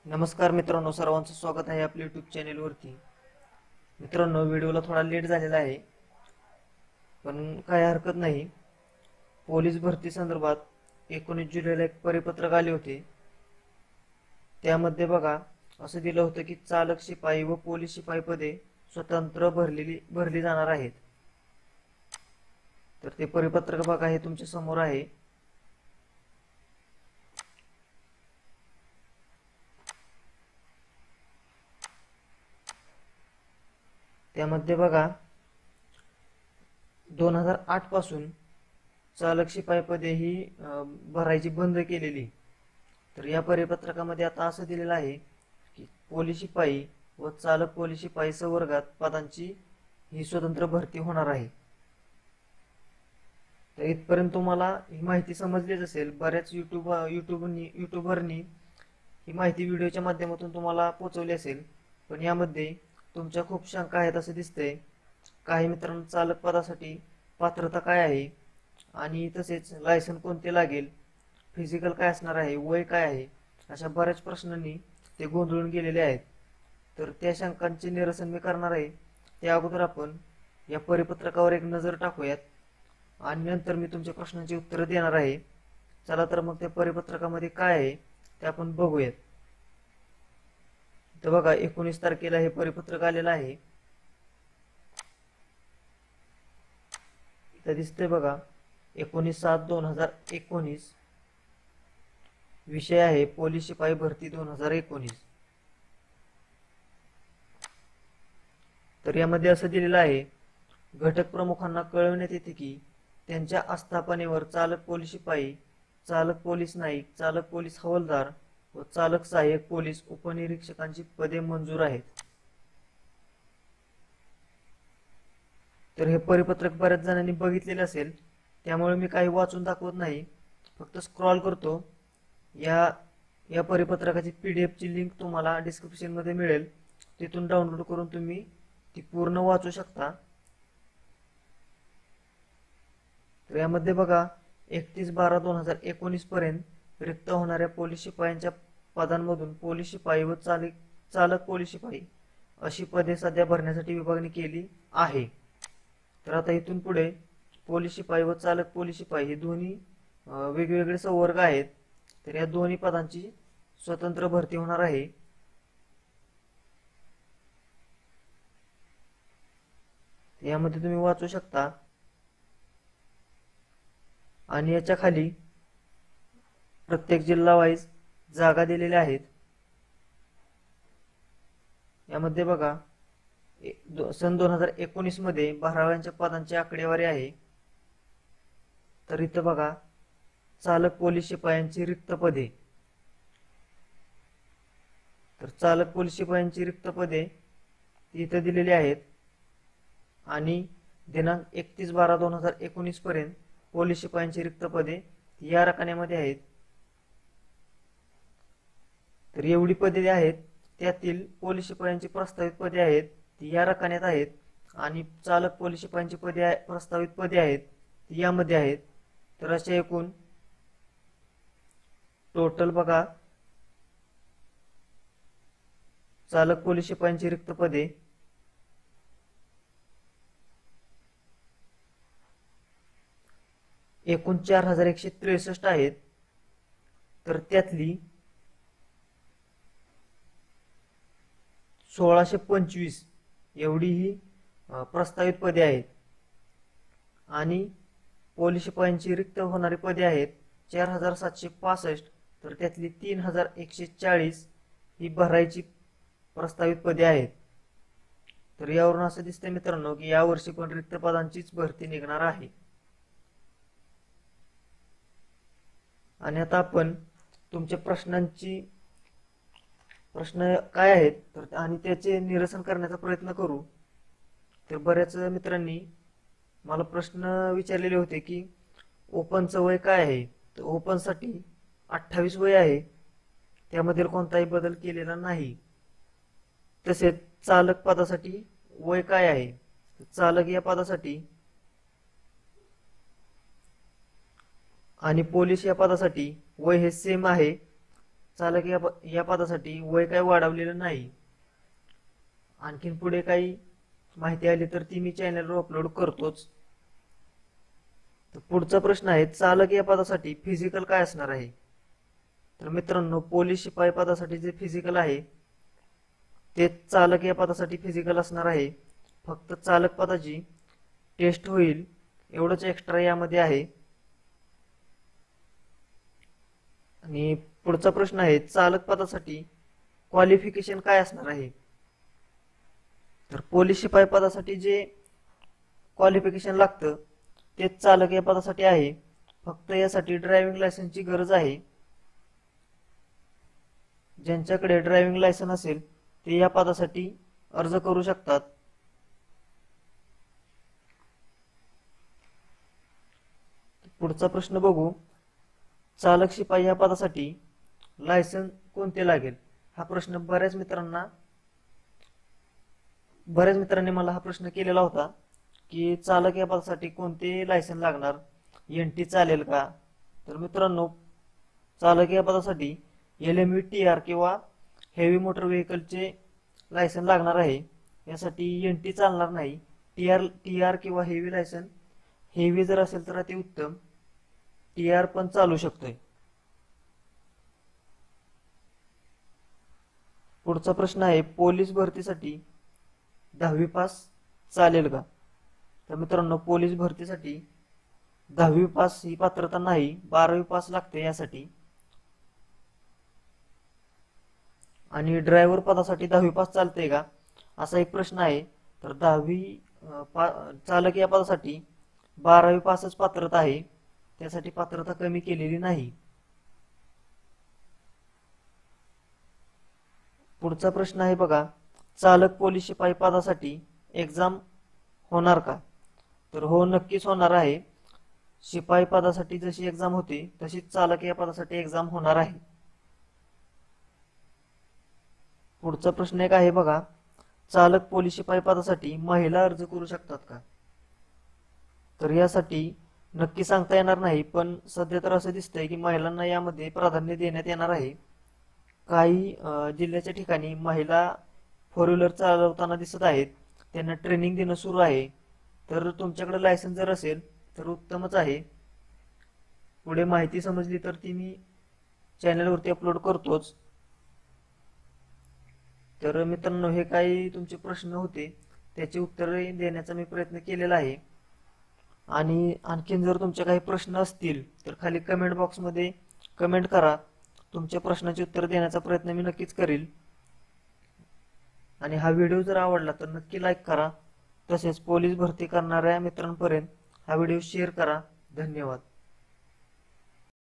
नमस्कार मित्रांनो, सर्वांचं स्वागत आहे आपल्या यूट्यूब चॅनेलवरती। मित्रांनो, व्हिडिओला थोडा लेट झालेला आहे, पण काही हरकत नाही। पोलीस भरती संदर्भात 19 जुलैला एक परिपत्रक आले होते। त्यामध्ये बघा असं दिलं होतं की चालक शिपाई व पोलीस शिपाई पदे स्वतंत्र भरली जाणार आहेत। तर ते परिपत्रक बघा, हे तुमच्या समोर आहे। त्यामध्ये बघा 2008 पासून चालक शिपाई पदे ही भरायची बंद केलेली। तर या परिपत्रकामध्ये आता असं दिलेलं आहे की पोलीस शिपाई व चालक पोलीस शिपाई संवर्गात पदांची ही स्वतंत्र भरती होणार आहे। तर इथपर्यंत तुम्हाला ही माहिती समजलीच असेल। बऱ्याच युट्यूबरनी ही माहिती व्हिडिओच्या माध्यमातून तुम्हाला पोहोचवली असेल, पण यामध्ये तुमच्या खूप शंका आहेत असं दिसतंय। काही मित्रांनो, चालक पदासाठी पात्रता काय आहे आणि तसेच लायसन कोणते लागेल, फिजिकल काय असणार आहे, वय काय आहे, अशा बऱ्याच प्रश्नांनी ते गोंधळून गेलेले आहेत। तर त्या शंकांचे निरसन मी करणार आहे। त्या अगोदर आपण या परिपत्रकावर एक नजर टाकूयात आणि नंतर मी तुमच्या प्रश्नांची उत्तरे देणार आहे। चला तर मग त्या परिपत्रकामध्ये काय आहे ते आपण बघूयात। तर बघा 19 तारखेला हे परिपत्रक आलेलं आहे। इथं दिसतंय बघा 19/7/2019, विषय आहे पोलीस शिपाई भरती 2019। तर यामध्ये असं दिलेलं आहे, घटक प्रमुखांना कळवण्यात येते की त्यांच्या आस्थापनेवर चालक पोलीस शिपाई, चालक पोलीस नाईक, चालक पोलीस हवालदार व चालक सहाय्यक पोलीस उपनिरीक्षकांची पदे मंजूर आहेत। तर हे परिपत्रक बऱ्याच जणांनी बघितलेले असेल, त्यामुळे मी काही वाचून दाखवत नाही, फक्त स्क्रॉल करतो। या परिपत्रकाची PDF ची लिंक तुम्हाला डिस्क्रिप्शन मध्ये मिळेल, तिथून डाउनलोड करून तुम्ही ती पूर्ण वाचू शकता। तर यामध्ये बघा 31/12/2019 पर्यंत रिक्त होणाऱ्या पोलीस शिपायांच्या पदांमधून पोलीस शिपाई व चालक पोलीस शिपाई अशी पदे सध्या भरण्यासाठी विभागणी केली आहे। तर आता इथून पुढे पोलीस शिपाई व चालक पोलीस शिपाई हे दोन्ही वेगवेगळे संवर्ग आहेत। तर या दोन्ही पदांची स्वतंत्र भरती होणार आहे। यामध्ये तुम्ही वाचू शकता आणि याच्या खाली प्रत्येक जिल्हा वाईज जागा दिलेल्या आहेत। यामध्ये बघा सन 2019 मध्ये भराव्यांच्या पदांची आकडेवारी आहे। तर इथं बघा चालक पोलीस शिपायांची रिक्त पदे, तर चालक पोलीस शिपायांची रिक्त पदे इथं दिलेली आहेत आणि दिनांक 31/12/2019 पर्यंत पोलीस शिपायांची रिक्त पदे या रकान्यामध्ये आहेत। तर एवढी पदे आहेत, त्यातील पोलीस शिपायांची प्रस्तावित पदे आहेत ती या रकान्यात आहेत आणि चालक पोलीस शिपायांची पदे प्रस्तावित पदे आहेत ती यामध्ये आहेत। तर असे एकूण टोटल बघा चालक पोलीस शिपायांची रिक्त पदे एकूण 4163 आहेत। तर त्यातली 1625 एवढी ही प्रस्तावित पदे आहेत आणि पोलीस शिपायांची रिक्त होणारी पदे आहेत 4765। तर त्यातली 3140 ही भरायची प्रस्तावित पदे आहेत। तर यावरून असं दिसतंय मित्रांनो की यावर्षी पण रिक्त पदांचीच भरती निघणार आहे। आणि आता आपण तुमच्या प्रश्न काय आहेत तर आणि त्याचे निरसन करण्याचा प्रयत्न करू। तर बऱ्याच मित्रांनी मला प्रश्न विचारलेले होते की ओपनचं वय काय आहे। तर ओपन साठी 28 वय आहे, त्यामध्ये कोणताही बदल केलेला नाही। तसेच चालक पदासाठी वय काय आहे, चालक या पदासाठी आणि पोलीस या पदासाठी वय हे सेम आहे, चालक या पदासाठी वय काही वाढवलेलं नाही. आणखीन पुढे काही माहिती आली तर ती मी चॅनलवर अपलोड करतोच. तर पुढचा प्रश्न आहे, चालक या पदासाठी फिजिकल काय असणार आहे? तर मित्रांनो, पोलीस शिपाई पदासाठी जे फिजिकल आहे ते चालक या पदासाठी फिजिकल असणार आहे. फक्त चालक पदाची टेस्ट होईल एवढंच एक्स्ट्रा यामध्ये आहे. आणि पुढचा प्रश्न आहे, चालक पदासाठी क्वालिफिकेशन काय असणार आहे? तर पोलीस शिपाई पदासाठी जे क्वालिफिकेशन लागतं तेच चालक या पदासाठी आहे. फक्त यासाठी ड्रायव्हिंग लायसन्सची गरज आहे. ज्यांच्याकडे ड्रायव्हिंग लायसन्स असेल ते या पदासाठी अर्ज करू शकतात. पुढचा प्रश्न बघू, चालक शिपाई या पदासाठी लायसन्स कोणते लागेल? हा प्रश्न बऱ्याच मित्रांनी मला हा प्रश्न केलेला होता की चालक या पदासाठी कोणते लायसन्स लागणार, NT चालेल का? तर मित्रांनो, चालक या पदासाठी LMV TR किंवा हेवी मोटर व्हेकलचे लायसन्स लागणार आहे. यासाठी NT चालणार नाही. TR किंवा हेवी लायसन्स, हेवी जर असेल तर अति उत्तम, TR पण चालू शकतोय. पुढचा प्रश्न आहे, पोलीस भरतीसाठी 10वी पास चालेल का? तर मित्रांनो, पोलीस भरतीसाठी 10वी पास ही पात्रता नाही, 12वी पास लागते यासाठी. आणि ड्रायव्हर पदासाठी 10वी पास चालते का, असा एक प्रश्न आहे. तर 10वी चालक या पदासाठी 12वी पासच पात्रता आहे, त्यासाठी पात्रता कमी केलेली नाही. पुढचा प्रश्न आहे बघा, चालक पोलीस शिपाई पदासाठी एक्झाम होणार का? तर हो, नक्कीच होणार आहे. शिपाई पदासाठी जशी एक्झाम होती तशीच चालक या पदासाठी एक्झाम होणार आहे. पुढचा प्रश्न एक आहे बघा, चालक पोलीस शिपाई पदासाठी महिला अर्ज करू शकतात का? तर यासाठी नक्की सांगता येणार नाही, पण सध्या तर असं दिसतंय की महिलांना यामध्ये प्राधान्य देण्यात येणार आहे. काही जिल्ह्याच्या ठिकाणी महिला 4 व्हीलर चालवताना दिसत आहेत, त्यांना ट्रेनिंग देणं सुरू आहे. तर तुमच्याकडे लायसन्स जर असेल तर उत्तमच आहे. पुढे माहिती समजली तर ती मी चॅनलवरती अपलोड करतोच. तर मित्रांनो, हे काही तुमचे प्रश्न होते, त्याचे उत्तरे देण्याचा मी प्रयत्न केलेला आहे. आणि आणखीन जर तुमचे काही प्रश्न असतील तर खाली कमेंट बॉक्समध्ये कमेंट करा. तुमच्या प्रश्नाचे उत्तर देण्याचा प्रयत्न मी नक्कीच करेल. आणि हा व्हिडिओ जर आवडला तर नक्की लाईक करा. तसेच पोलीस भरती करणाऱ्या मित्रांपर्यंत हा व्हिडिओ शेअर करा. धन्यवाद.